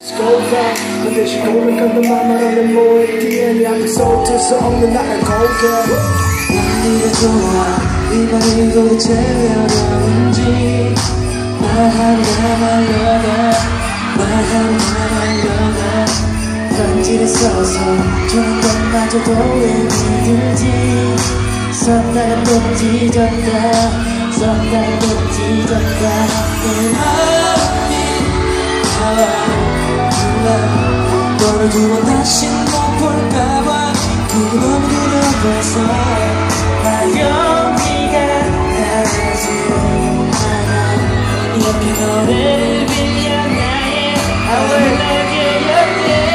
고가 반드시 고백한다 말하는 뭐에 뒤에 앞에서 어쩔 수 없는 나의 고가 네가 좋아 이 말이 도대체 왜 어려운지 말하나 말려다 편지를 써서 주는 것마저도 왜 힘들지 썼다가 또 찢었다 썼다가 또 찢었다 내 마음이 너를 두 번 다시 못 볼까봐 그게 너무 두려워서 나 용기가 나지 않아 이렇게 너를 빌려 나의 I will never give you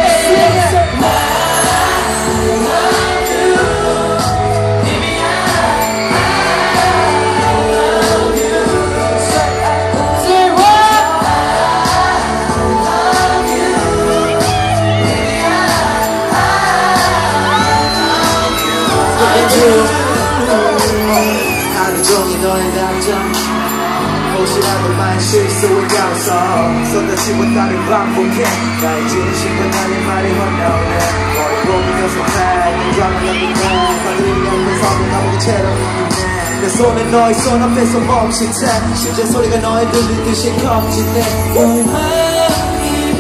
하루 종일 너의 감정 혹시라도 만 실수에 감성 쏟아지보다를 반복해 나의 진심과 나의 말이 헛나오네 머리 보면서 내 드라마 같은 날 받으려 하는 성을 나보고 채로있네 내 손에 너의 손 앞에서 멈칫해 심장 소리가 너의 들리듯이 겁지네 너의 마음이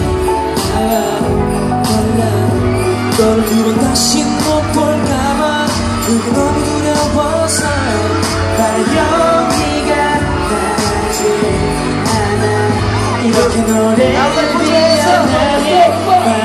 너를 두 번 다시 못 볼까봐 그게 너무 두려워서 나의 용기가 나지 않아 이렇게 너를 빌려 나의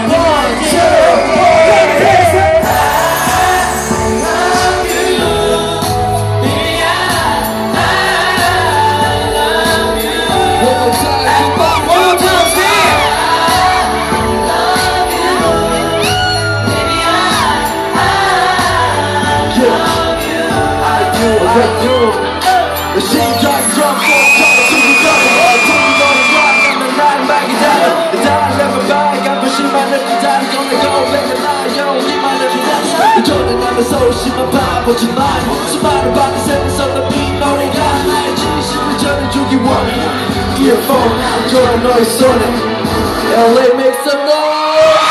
내 심장이 멈춰서 두근거려 너를 좋아하면 날 말 기다려 내 달래면 발간 부심만을 기다려 너를 고백해 나 영원히만을 기다려 전해나면서 심한 바보지만 수많은 밤을 새면서 높인 노래가 나의 진심을 전해주기 원해 이어폰 돌아 너의 손에 L.A. make some noise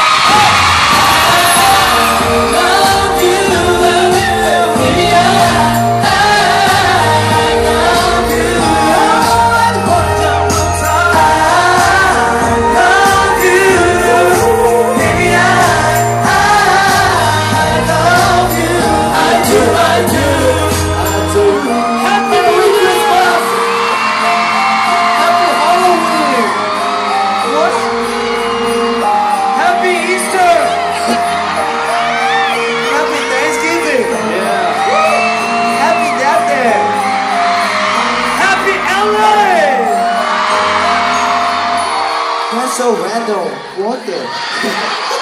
That's so random. What the?